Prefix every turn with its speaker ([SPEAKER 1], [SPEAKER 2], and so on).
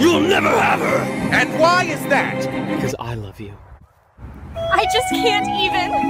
[SPEAKER 1] You'll never have her!
[SPEAKER 2] And why is that?
[SPEAKER 3] Because I love you.
[SPEAKER 4] I just can't even.